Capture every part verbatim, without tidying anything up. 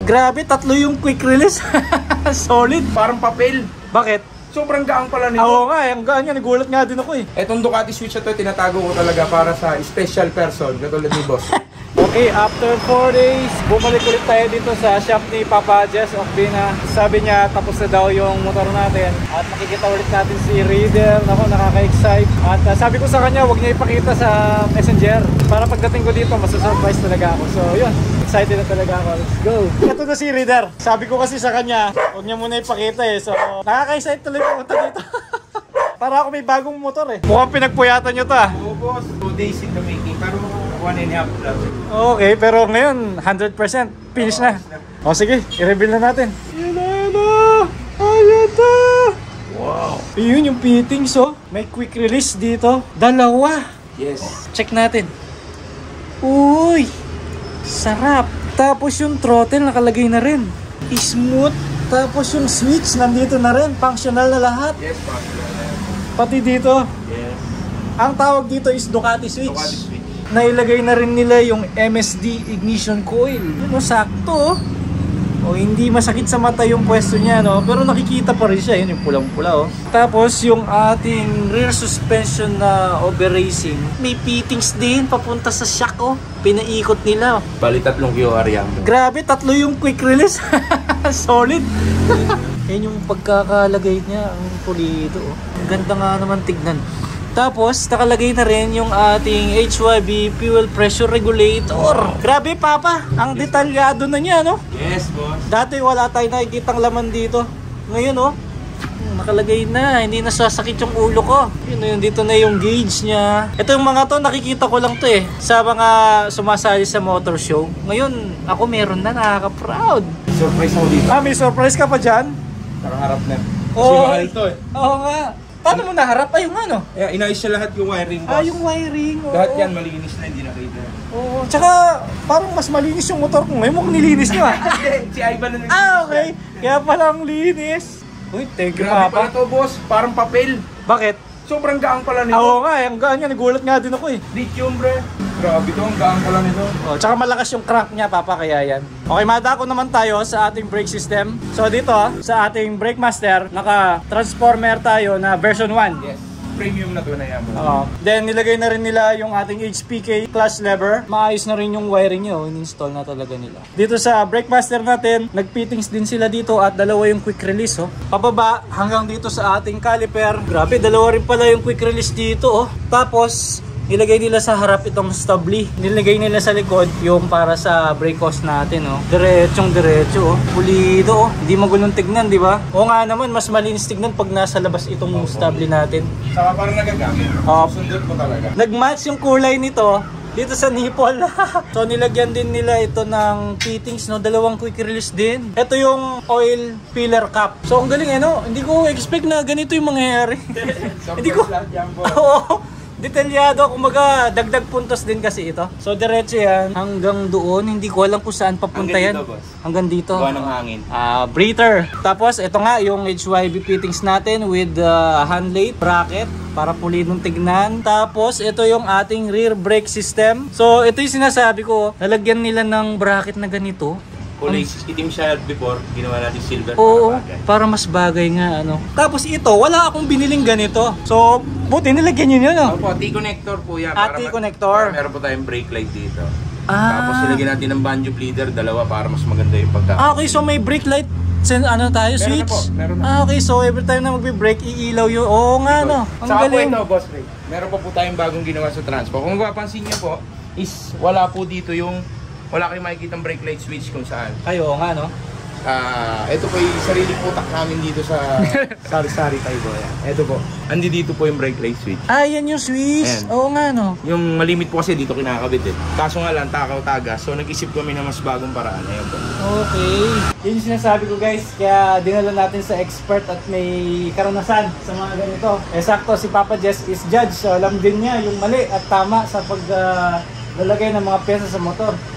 Grabe, tatlo yung quick release. Solid. Parang papel. Bakit? Sobrang gaan pala nito. Oo nga, ang gaan nga. Nagulat nga din ako eh. Etong Ducati Switch na to, tinatago ko talaga para sa special person, katulad ni Boss. Okay, after four days, bumalik ulit tayo dito sa shop ni Papa Jess Ocbina. Sabi niya, tapos na daw yung motor natin. At makikita ulit natin si Reader. Ako, nakaka-excite. At uh, sabi ko sa kanya, huwag niya ipakita sa messenger. Para pagdating ko dito, masusurprise talaga ako. So, yun. Excited na talaga ako. Let's go. Ito na si Reader. Sabi ko kasi sa kanya, huwag niya muna ipakita eh. So, nakaka-excite tuloy pumunta dito. Para ako may bagong motor eh. Mukhang pinagpuyatan nyo to ah. Oo, boss. two days in the making. Pero one and a half lang. Okay, pero ngayon, one hundred percent. Finish na. O sige, i-reveal na natin. Yan na, yan na. Ayan na. Wow. Yun yung fittings oh. May quick release dito. Dalawa. Yes. Check natin. Uy. Sarap. Tapos yung throttle nakalagay na rin. Smooth. Tapos yung switch nandito na rin. Functional na lahat. Yes, functional. Pati dito. Yes. Ang tawag dito is Ducati Switch. Ducati Switch. Nailagay na rin nila yung M S D ignition coil. Yun o, sakto. O, hindi masakit sa mata yung pwesto niya, no? Pero nakikita pa rin siya. Yun yung pulang-pula, oh. Tapos yung ating rear suspension na over-racing, may fittings din papunta sa shock, oh. Pinaikot nila. Bali tatlong Q R yan. Grabe, tatlo yung quick release. Solid. Yan yung pagkakalagay niya. Ang pulido, oh. Ang ganda nga naman tignan. Tapos, nakalagay na rin yung ating H Y B fuel pressure regulator. Grabe, Papa. Ang detalyado na niya, no? Yes, boss. Dati wala tayong nakikitang laman dito. Ngayon, oh. Nakalagay na. Hindi na sasakit yung ulo ko. Yun, yun. Dito na yung gauge niya. Ito yung mga to, nakikita ko lang to eh. Sa mga sumasali sa motor show. Ngayon, ako meron na. Nakaka-proud. Surprise mo dito. Ah, may surprise ka pa dyan? Nakaharap na. Kasi Oo. mahal to eh. Oo nga. Paano mo naharap? Ay, yung ano? Yeah, inayos siya lahat yung wiring, boss. Ah, yung wiring. Oo. Lahat yan malinis na, hindi nakita. Oo. Tsaka, parang mas malinis yung motor ko ngayon. Mukhang nilinis nyo ah. Si Ivan na nilinis. Ah, okay. Kaya palang linis. Uy, thank you, Grabe Papa. pala to, boss. Parang papel. Bakit? Sobrang gaan pala nito. Oo nga, ang gaan nga. Nagulat nga din ako eh. Lithium, bre. Grabe to, ang gaan pala nito. Oh, tsaka malakas yung crank niya, Papa, kaya yan. Okay, madako naman tayo sa ating brake system. So dito, sa ating Brake Master, naka-transformer tayo na version one. Yes. Premium na to na yan. Oo. Then nilagay na rin nila yung ating H P K clutch lever. Maayos na rin yung wiring niya, oh. In-install na talaga nila. Dito sa Brake Master natin, nag-fittings din sila dito at dalawa yung quick release, oh. Pababa hanggang dito sa ating caliper. Grabe, dalawa rin pala yung quick release dito, oh. Tapos nilagay nila sa harap itong stably. Nilagay nila sa likod yung para sa brake hose natin, oh. Diretsong diretso, oh. Pulido, oh. Hindi magulong tignan, di ba? O nga naman, mas malinis tignan pag nasa labas itong oh, stably natin. Saka parang nagagamit. Oh. Sundot mo talaga. Nag-match yung kulay nito dito sa nipple. So nilagyan din nila ito ng fittings, no? Dalawang quick release din. Ito yung oil filler cap. So ang galing, eh, no? Hindi ko expect na ganito yung mangyayari. Hindi ko. Oo. Detalyado, kumaga dagdag puntos din kasi ito. So diretso yan hanggang doon. Hindi ko alam kung saan papunta yan. Hanggang dito, boss. Hanggang dito. Gawa ng hangin. Ah, uh, breather. Tapos ito nga yung H Y B fittings natin with uh, hand lathe bracket para pulidong tignan. Tapos ito yung ating rear brake system. So ito yung sinasabi ko, nalagyan nila ng bracket na ganito. Kulay itim siya before, ginawa natin silver. Oo, para bagay. para mas bagay nga, ano. Tapos ito, wala akong biniling ganito. So, buti nilagyan nyo yun, no? Opo, T-connector po yan. Ah, T-connector. Meron po tayong brake light dito. Ah. Tapos nilagyan natin ng banjo bleeder, dalawa para mas maganda yung pagka. Ah, okay, so may brake light. Sen, ano tayo, Meron switch? na po, meron na. Ah, okay, so every time na magbe-brake, iilaw yun. Oo nga, no? Ang Saka galing. po ito, boss Ray. Meron pa po tayong bagong ginawa sa Transpo. Kung mapapansin niyo po, is wala po dito yung wala kayong makikitang brake light switch kung saan. Ay, oo nga, no? Ah, uh, ito po yung sariling utak namin dito sa Sari-Sari Taibo. Ito po. Andi dito po yung brake light switch. Ah, yan yung switch. Ayan. Oo nga, no? Yung malimit po kasi dito kinakabit eh. Kaso nga lang, takaw-taga. So nag-isip kami na mas bagong paraan. Ayan po. Okay. Yun yung sinasabi ko, guys. Kaya dinala natin sa expert at may karanasan sa mga ganito. Eh, sakto, si Papa Jess is judge. So alam din niya yung mali at tama sa pag uh, lalagay ng mga pyesa sa motor.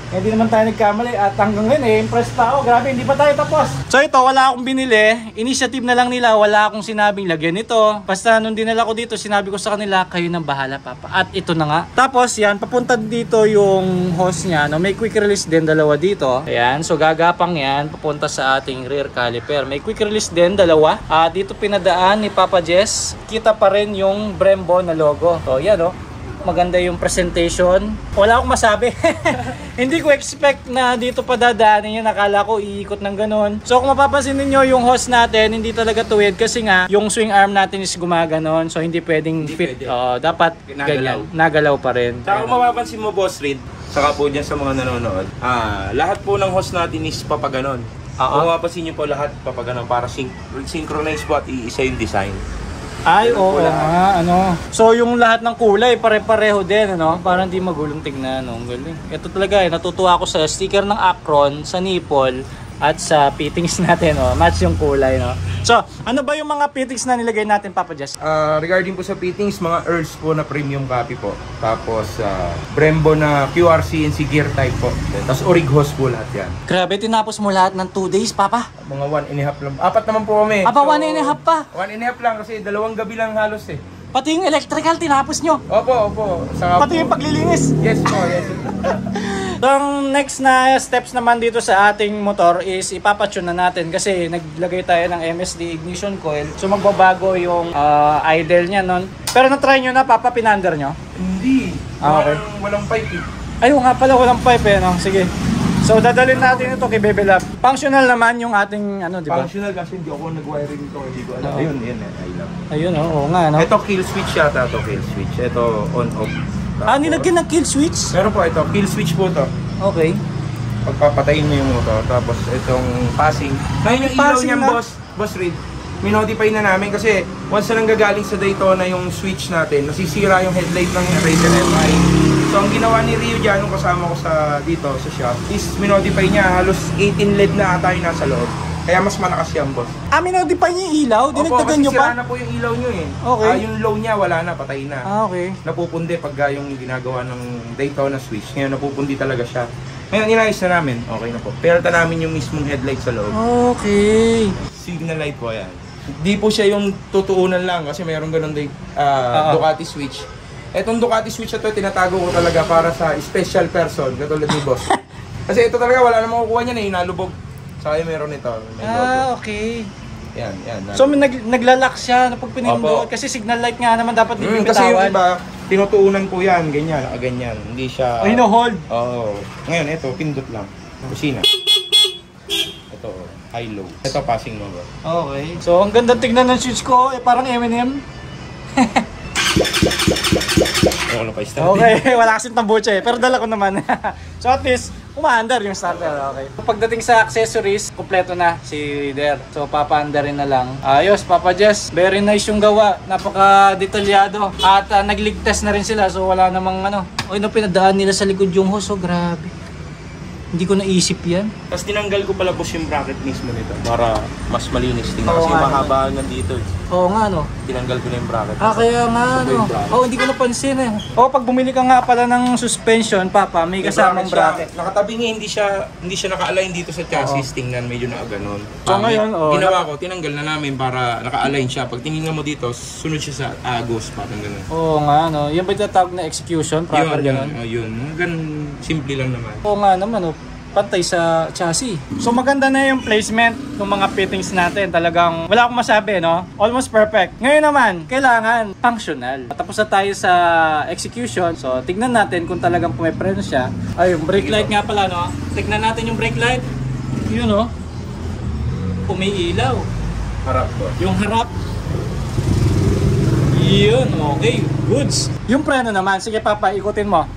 Hindi naman tayo nagkamali at hanggang ngayon eh, impressed pa ako. Grabe, hindi pa tayo tapos. So ito, wala akong binili. Initiative na lang nila, wala akong sinabing lagyan ito. Basta nung dinala ko dito, sinabi ko sa kanila, kayo nang bahala papa. At ito na nga. Tapos yan, papunta dito yung hose niya. No? May quick release din, dalawa dito. Ayan, so gagapang yan, papunta sa ating rear caliper. May quick release din, dalawa. At dito pinadaan ni Papa Jess. Kita pa rin yung Brembo na logo. So yan o. Oh. Maganda yung presentation. Wala akong masabi. Hindi ko expect na dito pa dadaanin yun. Nakala ko iikot ng ganon. So kung mapapansin niyo yung hose natin, hindi talaga tuwid kasi nga yung swing arm natin is gumaganon. So hindi pwedeng hindi fit. Pwede. Uh, dapat nagalaw. Ganyan. Nagalaw pa rin. Saka kung mapapansin mo, Boss Reed, saka po dyan sa mga nanonood, ah, lahat po ng hose natin is papaganon. Uh-huh. Kung mapapansin nyo po lahat papaganon para syn- synchronize po at iisa yung design. Ay, oo nga, ano. So, yung lahat ng kulay, pare-pareho din, ano. Parang di magulong tignan, ano. Galing. Ito talaga, eh. Natutuwa ako sa sticker ng Acron, sa nipple, at sa fittings natin, oh. Match yung kulay, no. So, ano ba yung mga fittings na nilagay natin, Papa Jess? Uh, regarding po sa fittings, mga Earls po na premium copy po. Tapos, uh, Brembo na Q R C N C gear type po. Tapos, Orig hose po lahat yan. Grabe, tinapos mo lahat ng two days, Papa. Mga one and a half lang. Apat naman po kami. Aba, so, one and a half pa? One and a half lang kasi dalawang gabi lang halos eh. Pati yung electrical, tinapos nyo? Opo, opo. Saka Pati po, yung paglilinis? Yes po, yes. So, ang next na steps naman dito sa ating motor is ipapatune na natin kasi naglagay tayo ng M S D ignition coil. So, magbabago yung uh, idle niya nun. Pero na-try nyo na, Papa, pinander nyo? Hindi. Ah, okay. Walang, walang pipe eh. Ayun nga pala, walang pipe eh, no? Sige. So, dadalhin natin ito kay Bebe Lab. Functional naman yung ating, ano, di ba? Functional kasi hindi ako nag-wiring ito. Hindi ko alam. Oo. Ayun, yun eh. I love. Ayun, oh, oo nga, no? Ito kill switch yata ito, kill switch. Ito on-off. Ah, nilagyan ng kill switch? Meron po ito, kill switch po ito. Okay. Pagpapatayin mo yung motor, tapos itong passing. Ngayon yung ilaw Passing niyan, na? boss, boss Reed, minodify na namin kasi once na nanggagaling sa Daytona yung switch natin, nasisira yung headlight ng Racer F I. So ang ginawa ni Rio dyan, nung kasama ko sa dito sa shop, is minodify niya, halos eighteen L E D na ata yung nasa loob. Kaya mas malakas yan, boss. Ah, minodify niyo yung ilaw? Dinagdagan nyo pa? Opo, kasi na po yung ilaw nyo eh. Okay. Ah, yung low niya, wala na, patay na. Ah, okay. Napupundi pagka yung ginagawa ng Daytona switch. Ngayon, napupundi talaga siya. Ngayon, inayos na namin. Okay na po. Peralta namin yung mismong headlight sa loob. Okay. Signal light po yan. Di po siya yung tutuunan lang kasi mayroong ganun din uh, Ducati switch. Etong Ducati switch na to, tinatago ko talaga para sa special person, katulad ni boss. Kasi ito talaga, wala namang kukuha niya na, inalubog. Saka meron ito. May Ah, okay. Yan, yan. So may nag naglalak siya na pag pinindot kasi signal light nga naman dapat mm, bibitawan. kasi yung iba, tinutuunan po yan, ganyan, nakaganyan. Hindi siya... O hino-hold? Oo. Ngayon, ito, pindot lang. Kusina. Ito, high-low. Ito, passing mo ba? Okay. So ang ganda tignan ng switch ko, eh parang M and M. Wala pa starter. Okay, wala kasing tambucha eh, pero dala ko naman. So at least, umaandar yung starter, okay. Pagdating sa accessories, kompleto na si Der. So papaandarin na lang. Ayos, Papa Jess, very nice yung gawa. Napaka-detalyado. At uh, nagligtas na rin sila, so wala namang ano. O ano pinadaan nila sa likod yung hose, oh grabe. Hindi ko naisip yan. Tapos tinanggal ko pala boss yung bracket mismo nito para mas malinis tingnan Oo kasi nga, mahaba nga dito. Oo nga, no. Tinanggal ko na yung bracket. Ah, kaya nga, no. Oh, hindi ko napansin eh. Oh, pag bumili ka nga pala ng suspension, Papa, may kasamang bracket. Nakatabi nga, hindi siya hindi siya naka-align dito sa chassis. Tingnan, medyo nakaganon. So ngayon, oh, ginawa ko, tinanggal na namin para naka-align siya. Pag tingin mo dito, sunod siya sa agos, parang ganun. Oo nga, no. Yan ba tinatawag na execution? Proper yun, ganun? yun, oh, yun. Ganun, simple lang naman. Oo nga naman, no. Pantay sa chassis. So maganda na yung placement ng mga fittings natin. Talagang wala akong masabi, no? Almost perfect. Ngayon naman, kailangan functional. Tapos na tayo sa execution. So tignan natin kung talagang pumipreno siya. Ay, yung brake light nga pala, no? Tignan natin yung brake light. Yun, no? Umiilaw. Harap ko. Yung harap. Yun, okay. Goods. Yung preno naman, sige Papa, ikutin mo.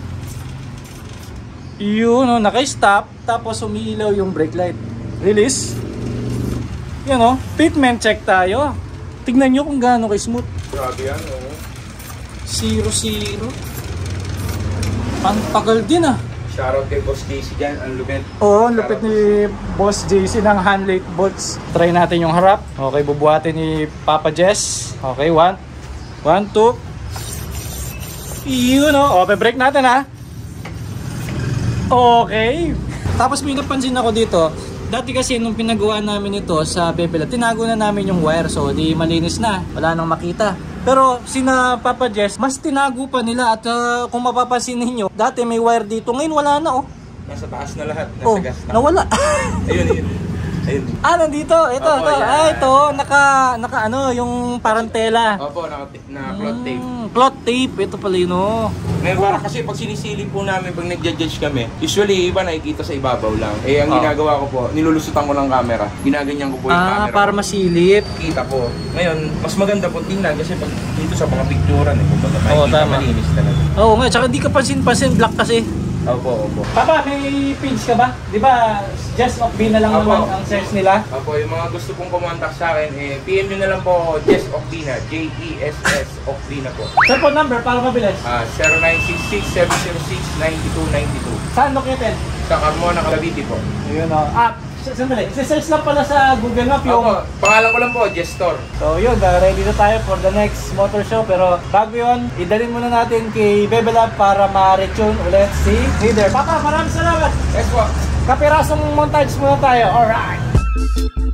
Yun, no, naka-stop, tapos umiilaw yung brake light. Release. Yun, no, fitment check tayo. Tignan nyo kung gaano kay-smooth. Grabe yan, oh. Zero, zero. Ang tagal din, ah. Shoutout kay Boss J C dyan, ang lupit. Oo, ang lupit ni Boss J C ng hand light bolts. Try natin yung harap. Okay, bubuhatin ni Papa Jess. Okay, one. One, two. Yun, no. Okay, brake natin, ha. Okay. Tapos may napansin ako dito. Dati kasi nung pinagawa namin ito sa Bebelab, tinago na namin yung wire. So di malinis na. Wala nang makita. Pero sina Papa Jess, mas tinago pa nila. At uh, kung mapapansin ninyo, dati may wire dito. Ngayon wala na oh. Nasa taas na lahat. Nasa Oh, gas tank. nawala. Ayun, ayun. Ayun. Ah, nandito. Ito, Opo, ito. yan. Ah, ito. Naka, naka ano, yung parang tela. Opo, na, na cloth tape. Mm, cloth tape. Ito pala yun, oh. Ngayon, para kasi pag sinisili po namin, pag nag-judge kami, usually iba nakikita sa ibabaw lang. Eh, ang Oh. ginagawa ko po, nilulusutan ko ng camera. Ginaganyan ko po yung Ah, camera. para masilip. Kita po. Ngayon, mas maganda po tingnan kasi pag dito sa mga picturean, eh, kumbaga Oo, makikita tama. malinis talaga. Oo nga, tsaka di ka pansin-pansin, black kasi. Opo, opo. Papa, may page ka ba? Di ba, just of B na lang Opo. naman ang search nila? Opo, yung mga gusto pong kumontak sa akin, eh, P M nyo na lang po, Jess Octina, J E S S Octina po. Cellphone number para mabilis. Ah, zero nine six six, seven zero six, nine two nine two. Saan located? Sa Carmona, Cavite po. Ayun o. Ah, s- sandali. I-search lang pala sa Google Map yung... Opo, pangalan ko lang po, Jess Store. So yun, uh, ready na tayo for the next motor show. Pero bago yun, idalin muna natin kay Bebelab para ma-retune ulit si Leader. Papa, maraming salamat! Yes po. Kapirasong montage muna tayo. Alright!